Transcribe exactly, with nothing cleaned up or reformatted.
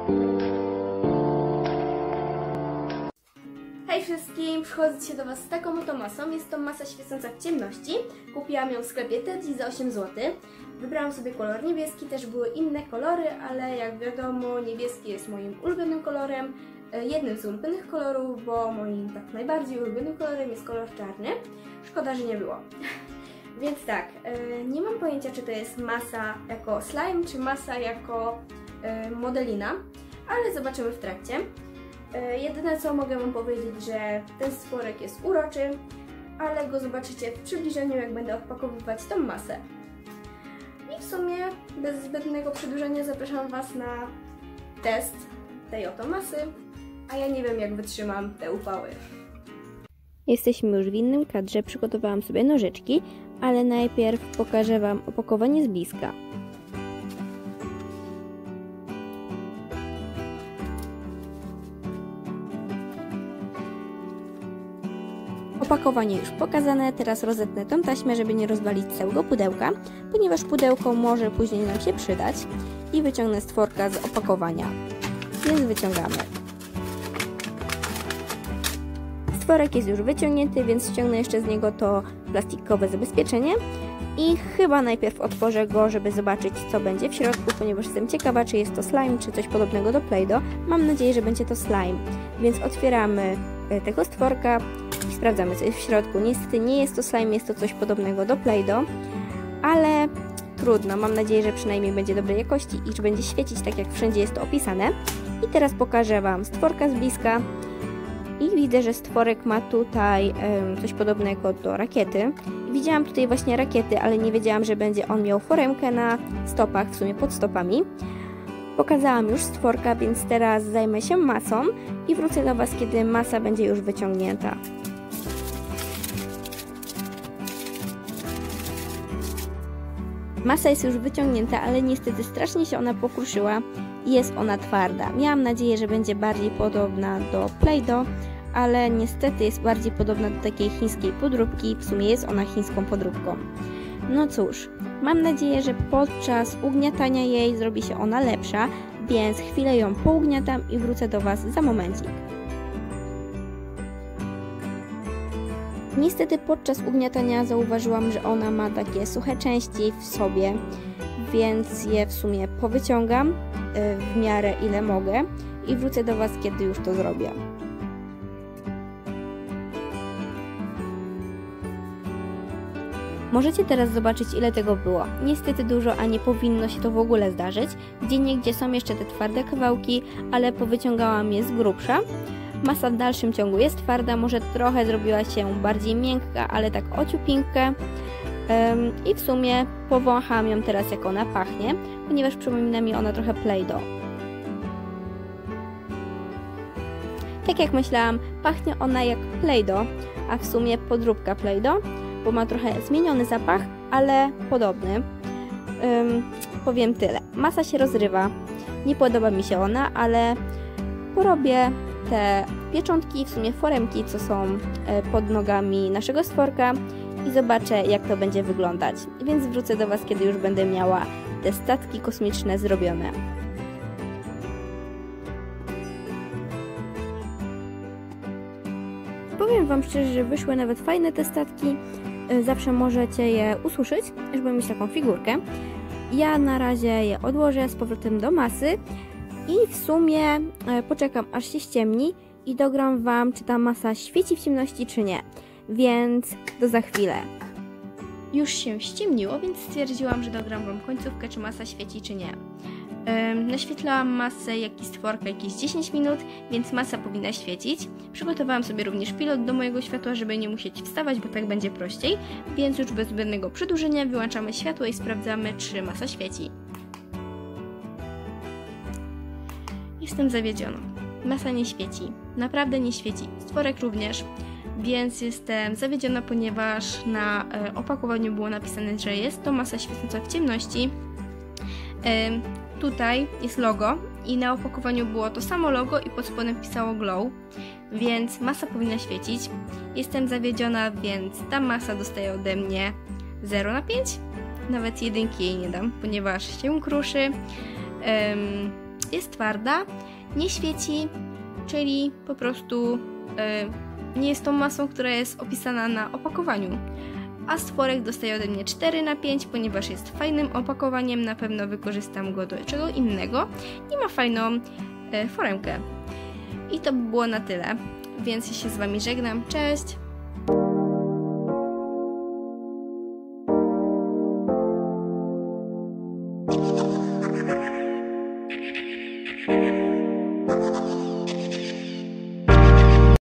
Hej wszystkim! Przychodzę dzisiaj do Was z taką oto masą. Jest to masa świecąca w ciemności. Kupiłam ją w sklepie Teddy za osiem złotych. Wybrałam sobie kolor niebieski, też były inne kolory, ale jak wiadomo niebieski jest moim ulubionym kolorem. Jednym z ulubionych kolorów, bo moim tak najbardziej ulubionym kolorem jest kolor czarny. Szkoda, że nie było. Więc tak, nie mam pojęcia, czy to jest masa jako slime, czy masa jako modelina, ale zobaczymy w trakcie. Jedyne co mogę Wam powiedzieć, że ten stworek jest uroczy, ale go zobaczycie w przybliżeniu, jak będę odpakowywać tą masę. I w sumie bez zbędnego przedłużenia zapraszam Was na test tej oto masy, a ja nie wiem, jak wytrzymam te upały. Jesteśmy już w innym kadrze, przygotowałam sobie nożyczki, ale najpierw pokażę Wam opakowanie z bliska. Opakowanie już pokazane, teraz rozetnę tą taśmę, żeby nie rozwalić całego pudełka, ponieważ pudełko może później nam się przydać, i wyciągnę stworka z opakowania, więc wyciągamy. Stworek jest już wyciągnięty, więc ściągnę jeszcze z niego to plastikowe zabezpieczenie i chyba najpierw otworzę go, żeby zobaczyć, co będzie w środku, ponieważ jestem ciekawa, czy jest to slime, czy coś podobnego do Play-Doh. Mam nadzieję, że będzie to slime, więc otwieramy tego stworka i sprawdzamy, co jest w środku. Niestety nie jest to slime, jest to coś podobnego do Play-Doh, ale trudno. Mam nadzieję, że przynajmniej będzie dobrej jakości i że będzie świecić tak, jak wszędzie jest to opisane. I teraz pokażę Wam stworka z bliska. I widzę, że stworek ma tutaj um, coś podobnego do rakiety. Widziałam tutaj właśnie rakiety, ale nie wiedziałam, że będzie on miał foremkę na stopach, w sumie pod stopami. Pokazałam już stworka, więc teraz zajmę się masą i wrócę do Was, kiedy masa będzie już wyciągnięta. Masa jest już wyciągnięta, ale niestety strasznie się ona pokruszyła i jest ona twarda. Miałam nadzieję, że będzie bardziej podobna do Play-Doh, ale niestety jest bardziej podobna do takiej chińskiej podróbki. W sumie jest ona chińską podróbką. No cóż, mam nadzieję, że podczas ugniatania jej zrobi się ona lepsza, więc chwilę ją pougniatam i wrócę do Was za momencik. Niestety podczas ugniatania zauważyłam, że ona ma takie suche części w sobie, więc je w sumie powyciągam w miarę ile mogę i wrócę do Was, kiedy już to zrobię. Możecie teraz zobaczyć, ile tego było. Niestety dużo, a nie powinno się to w ogóle zdarzyć. Gdzieniegdzie są jeszcze te twarde kawałki, ale powyciągałam je z grubsza. Masa w dalszym ciągu jest twarda, może trochę zrobiła się bardziej miękka, ale tak ociupinkę. Um, I w sumie powącham ją teraz, jak ona pachnie, ponieważ przypomina mi ona trochę Play-Doh. Tak jak myślałam, pachnie ona jak Play-Doh, a w sumie podróbka Play-Doh, bo ma trochę zmieniony zapach, ale podobny. Um, powiem tyle. Masa się rozrywa, nie podoba mi się ona, ale porobię te pieczątki, w sumie foremki, co są pod nogami naszego stworka i zobaczę, jak to będzie wyglądać. Więc wrócę do Was, kiedy już będę miała te statki kosmiczne zrobione. Powiem Wam szczerze, że wyszły nawet fajne te statki. Zawsze możecie je ususzyć, żeby mieć taką figurkę. Ja na razie je odłożę z powrotem do masy i w sumie poczekam, aż się ściemni i dogram Wam, czy ta masa świeci w ciemności, czy nie. Więc do za chwilę. Już się ściemniło, więc stwierdziłam, że dogram Wam końcówkę, czy masa świeci, czy nie. Ym, naświetlałam masę, jak i stworka jakieś dziesięć minut, więc masa powinna świecić. Przygotowałam sobie również pilot do mojego światła, żeby nie musieć wstawać, bo tak będzie prościej. Więc już bez zbędnego przedłużenia wyłączamy światło i sprawdzamy, czy masa świeci. Jestem zawiedziona. Masa nie świeci. Naprawdę nie świeci. Stworek również. Więc jestem zawiedziona, ponieważ na e, opakowaniu było napisane, że jest to masa świecąca w ciemności. E, tutaj jest logo i na opakowaniu było to samo logo i pod spodem pisało glow, więc masa powinna świecić. Jestem zawiedziona, więc ta masa dostaje ode mnie zero na pięć. Nawet jedynki jej nie dam, ponieważ się kruszy. Um, jest twarda, nie świeci, czyli po prostu yy, nie jest tą masą, która jest opisana na opakowaniu. A stworek dostaje ode mnie cztery na pięć, ponieważ jest fajnym opakowaniem, na pewno wykorzystam go do czego innego i ma fajną yy, foremkę. I to by było na tyle, więc ja się z Wami żegnam, cześć!